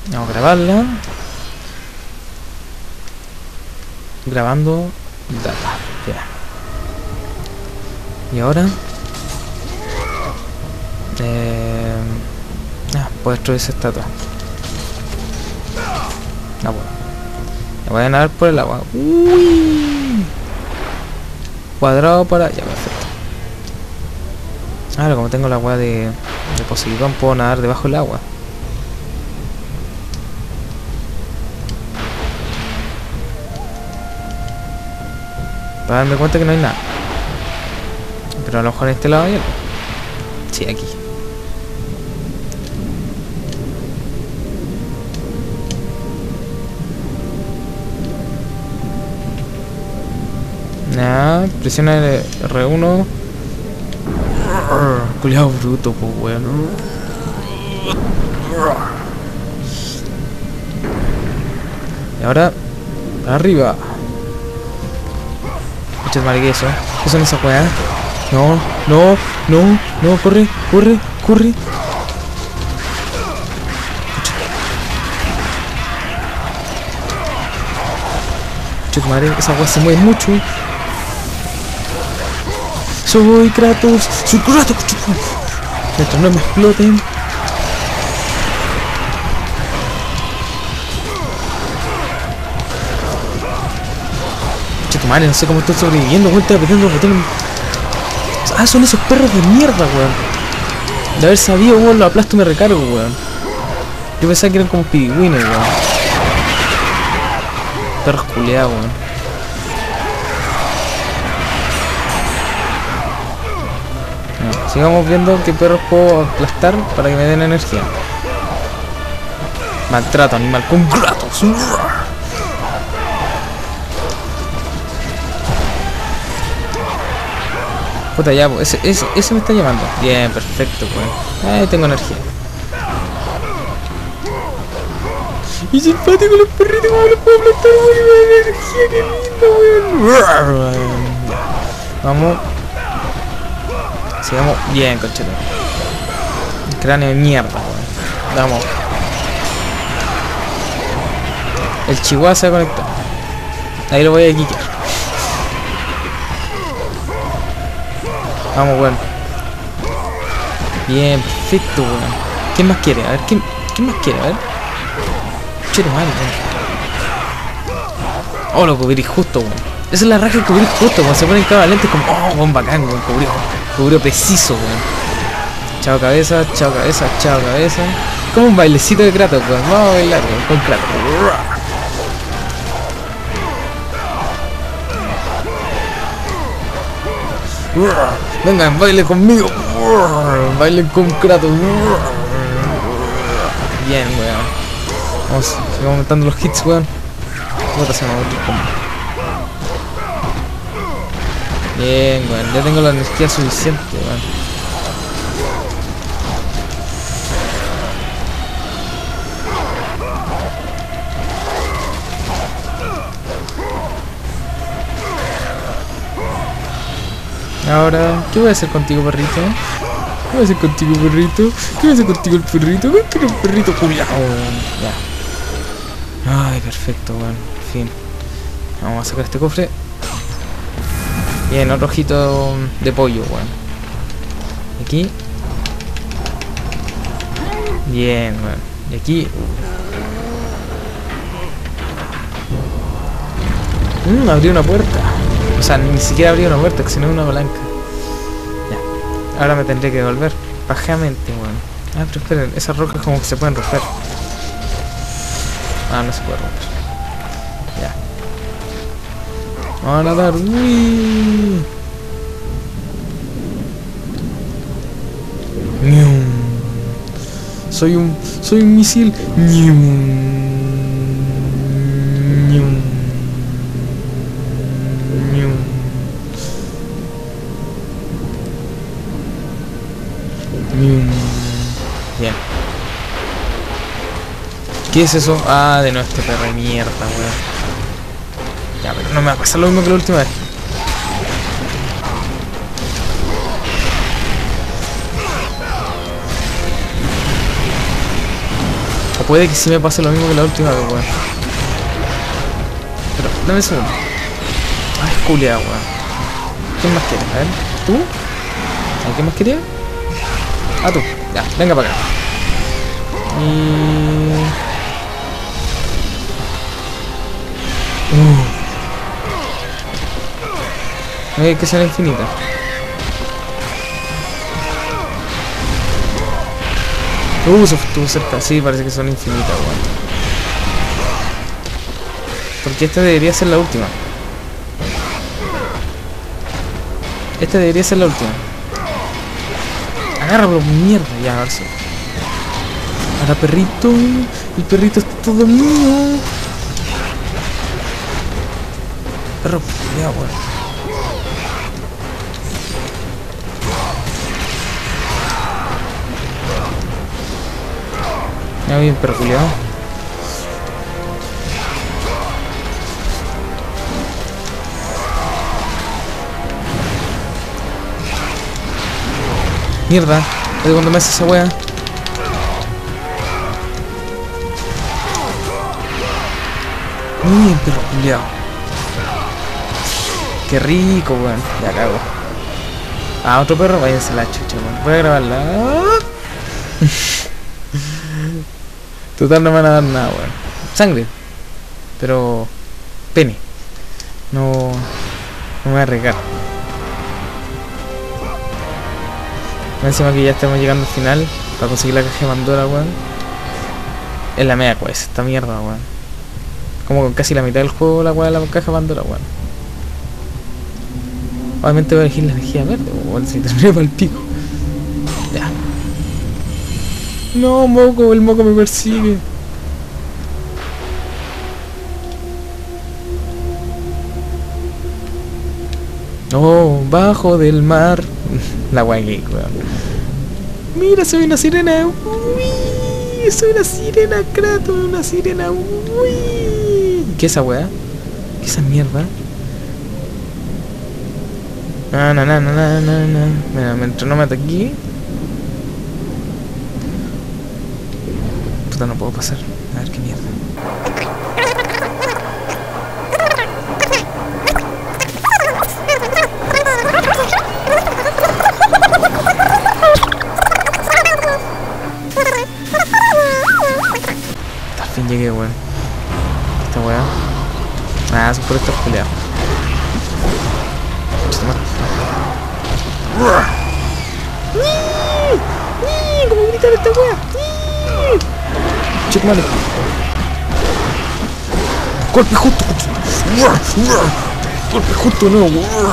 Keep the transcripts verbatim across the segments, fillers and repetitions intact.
Vamos a grabarla. Grabando data. Ya. Y ahora eh, ah, puedo destruir esa estatua. No puedo. Me voy a nadar por el agua. Uy. Cuadrado para... ya, perfecto. Ahora como tengo la agua de, de Poseidón, puedo nadar debajo del agua. Para darme cuenta que no hay nada. Pero a lo mejor en este lado hay algo. Sí, aquí. Nada, presiona el R uno. Culeado bruto, pues weón. Y ahora, para arriba. Muchas mariqueso. ¿Qué son esas weas? No, no, no, no, corre, corre, corre. Muchas madre, esa wea se mueve mucho. Soy Kratos, soy Kratos. Mientras no me exploten. Che, madre, no sé cómo estoy sobreviviendo, weón. Estoy apretando los botones. Ah, son esos perros de mierda, weón. De haber sabido, weón, lo aplasto y me recargo, weón. Yo pensaba que eran como pigüines, weón. Perros culeados, weón. No, sigamos viendo qué perros puedo aplastar para que me den energía. Maltrato animal con Kratos. Puta, ya, pues, ese, ese, ese me está llamando. Bien, perfecto, pues. Ahí tengo energía. Y simpático los perritos, como los puedo aplastar, weón. Energía, qué lindo, weón. Vamos. Sigamos bien, conchero. Cráneo de mierda, weón. Vamos. El chihuahua se va a conectar. Ahí lo voy a quitar. Vamos, weón. Bien, perfecto, weón. ¿Quién más quiere? A ver, ¿quién, ¿quién más quiere? A ver. Chero mal, weón. Oh, lo cubrí justo, weón. Esa es la raja que cubrí justo, weón. Se ponen cada lente como, oh, weón, bacán, weón. Cubrió, cubrió preciso, weón. Chao cabeza, chao cabeza, chao cabeza. Como un bailecito de Kratos, weón. Vamos a bailar, weón, con Kratos. Vengan, baile conmigo. Bailen con Kratos. Bien, weón. Vamos, sigamos aumentando los hits, weón. Puta, se me va otro combo. Bien, weón. Ya tengo la energía suficiente, weón. Ahora, ¿qué voy a hacer contigo, perrito? ¿Qué voy a hacer contigo, perrito? ¿Qué voy a hacer contigo, el perrito? Contigo, el perrito, culiao. Ya. Ay, perfecto, weón. En fin. Vamos a sacar este cofre. Bien, otro ojito de pollo, weón. Aquí. Bien, weón. Y aquí. Mmm, abrí una puerta. O sea, ni siquiera abrí una puerta, sino una palanca. Ya. Ahora me tendré que devolver. Pajeamente, weón. Ah, pero esperen, esas rocas como que se pueden romper. Ah, no se puede romper. Ya. Vamos a nadar. Uy. Ñum. Soy un. Soy un misil. Ñum. Ñum. Bien. ¿Qué es eso? Ah, de nuevo este perro de mierda, weón. Ya, pero no me va a pasar lo mismo que la última vez. puede que sí me pase lo mismo que la última vez, weón. Pero, dame un segundo. Ay, culiao, weón. ¿Quién más quiere? A ver, ¿tú? ¿A quién más quería? Ah, tú. Ya, venga para acá. Y... Uh. Hay que ser infinita. Uh, eso estuvo cerca. Sí, parece que son infinitas, weón. Porque esta debería ser la última. Esta debería ser la última. Agárralo, mierda. Ya, a ver si. Ahora, perrito. El perrito es todo mío. Perro, ya, weón. Ya bien, perro culiao. Mierda, ¿de cuándo me hace esa wea? Muy bien, perro culiao. Qué rico, weón. Ya cago. Ah, otro perro, váyanse la chucha, weón. Voy a grabarla. Total, no me van a dar nada, weón. Sangre. Pero... pene. No... No me voy a arriesgar. Encima que ya estamos llegando al final. Para conseguir la caja de Pandora, weón. Es la media quest, esta mierda, weón. Como con casi la mitad del juego la weá de la caja de Pandora, weón. Obviamente voy a elegir la energía verde, weón. Si terminé para el pico. Ya. No, moco, el moco me persigue. Oh, bajo del mar. La weá gay, weón. Mira, soy una sirena. Uy, soy una sirena, Kratos, una sirena. Uy. ¿Qué es esa weá? ¿Qué es esa mierda? Na na na na na na. Mira, mientras no me ataque. Puta, no puedo pasar. A ver qué mierda. Al fin llegué, weón. Esta weá. Ah, son por estos peleados. ¿Cómo gritar esta weá? Check mal. Golpe justo. Golpe justo, no.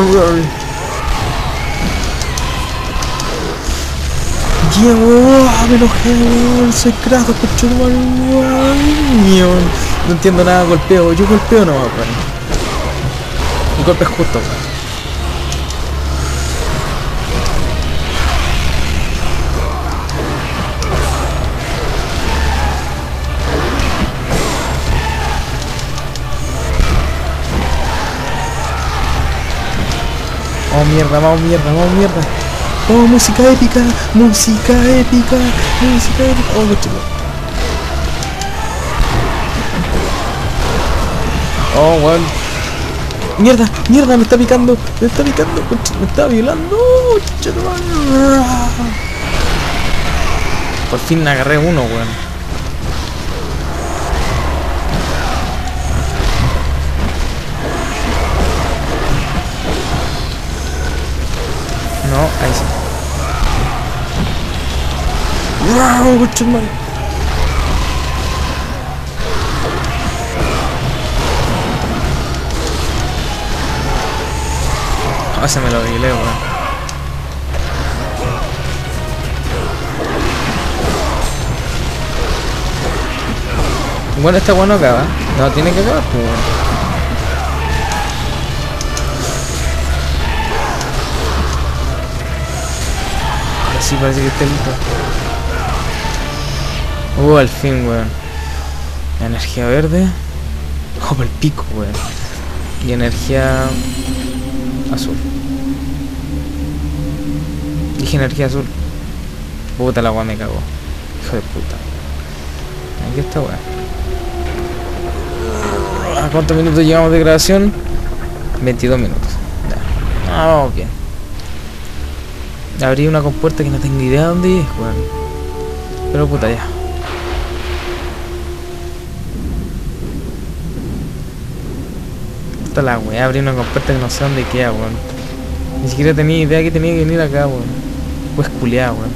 Yeah, weón, me enojé, weón. Soy Kratos, cocho de weón. No entiendo nada, golpeo. Yo golpeo no, weón. El golpe es justo, weón. Vamos mierda, vamos mierda, vamos mierda. Oh, música épica, música épica, música épica. Oh, qué chulo. Oh, weón. Mierda, mierda, me está picando, me está picando, me está violando. Por fin me agarré uno, weón. No, ahí sí. ¡Wow! ¡Cochón! Ah, se me lo violé, weón. Bueno, esta weón no acaba. No, tiene que acabar, pues, weón. Sí, parece que está listo. Uh, al fin, weón. Energía verde. Oh, por el pico, weón. Y energía azul. Dije energía azul. Puta, la weón me cagó. Hijo de puta. Aquí está, weón. ¿A cuántos minutos llevamos de grabación? veintidós minutos. Ya. Ah, vamos bien. Abrí una compuerta que no tengo idea de dónde es, weón. Pero puta ya. Puta la weá, abrí una compuerta que no sé dónde queda, weón. Ni siquiera tenía idea que tenía que venir acá, weón. Pues culiado, weón.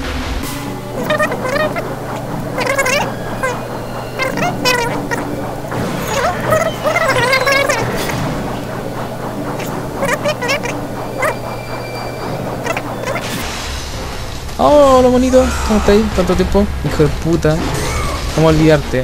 Oh, hola bonito, ¿cómo estás ahí? ¿Tanto tiempo? Hijo de puta. ¿Cómo olvidarte?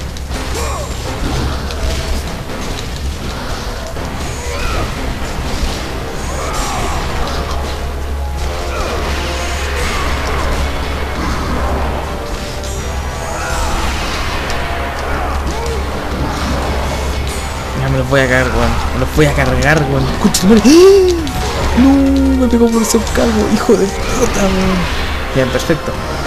Ya me los voy a cargar, weón. Me los voy a cargar, weón. Escucha, no, me pegó por ser calvo, hijo de puta, weón. Bien, perfecto.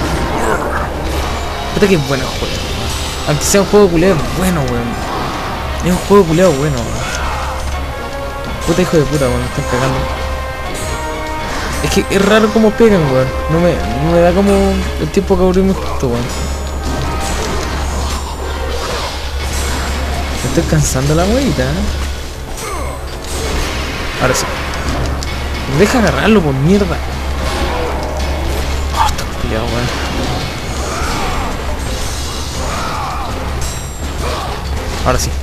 Puta que bueno juego. Aunque sea un juego culeado, es bueno, weón. Es un juego culeado bueno, weón. Puta hijo de puta, weón, me están cagando. Es que es raro como pegan, weón. No me, no me da como el tiempo que aburrirme justo, weón. Me estoy cansando la huevita, ¿eh? Ahora sí. Deja agarrarlo, por mierda. Oh, está complicado, weón. Ahora sí.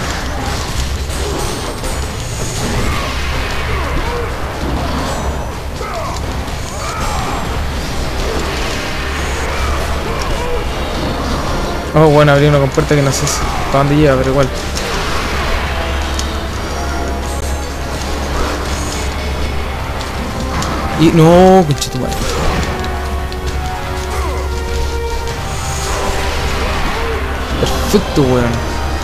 Oh, bueno, abrí una compuerta que no sé para dónde lleva, pero igual. Y no, conchetumare. Perfecto, weón.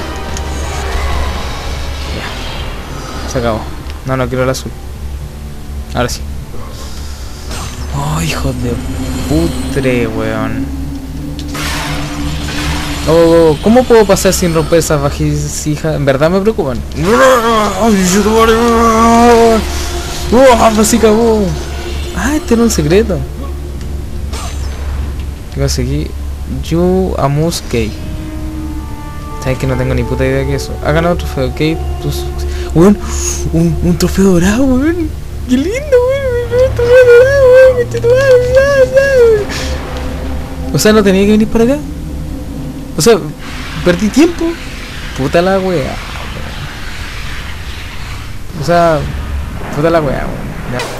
Ya. Se acabó. No, no quiero el azul. Ahora sí. Oh, hijo de putre, weón. Oh, ¿cómo puedo pasar sin romper esas vasijas? En verdad me preocupan. ¡Oh, así acabó! Ah, este era un secreto. ¿Qué conseguí? You Amuse Key. Sabes que no tengo ni puta idea que eso. Ha ganado un trofeo, Key. Tus... Weón, un, un trofeo dorado, weón. Qué lindo, weón. Un trofeo dorado, weón. O sea, no tenía que venir para acá. O sea, perdí tiempo. Puta la wea. O sea, puta la wea, weón.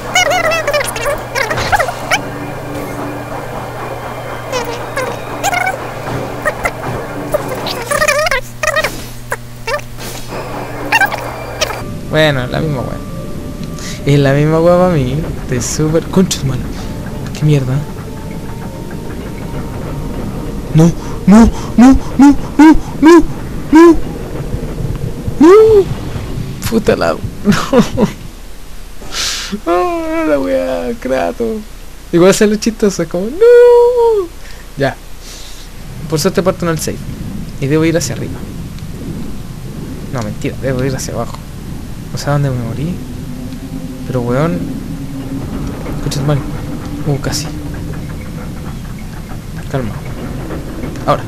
Bueno, la misma wea. Es la misma wea para mí. Estoy súper... Conchos, mano. ¿Qué mierda? No, no, no, no, no, no, no. No. Puta la... No. Oh, la wea, Kratos. Igual sale chistoso, es como... No. Ya. Por suerte parto en el save. Y debo ir hacia arriba. No, mentira, debo ir hacia abajo. No sé a dónde me morí. Pero weón. Escucha mal. Uh, casi. Calma. Ahora.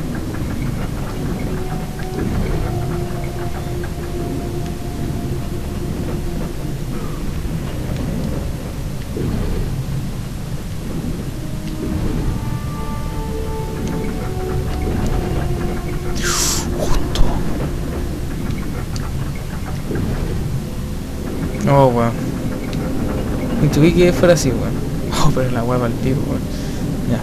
Oh, weón. Intuí que fuera así, weón. Oh, pero la hueva al pico, weón. Ya.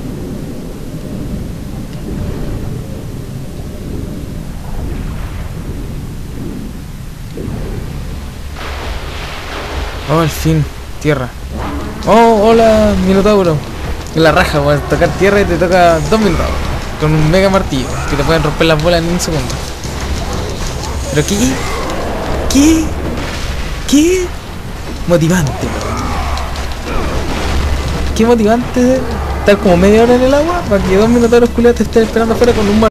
Oh, al fin. Tierra. Oh, hola, Minotauro. En la raja, weón. Tocar tierra y te toca dos minotauros. Con un mega martillo. Que te pueden romper las bolas en un segundo. ¿Pero qué? ¿Qué? ¿Qué? Motivante, weón. Qué motivante estar como media hora en el agua para que dos minotauros culiados te estén esperando afuera con un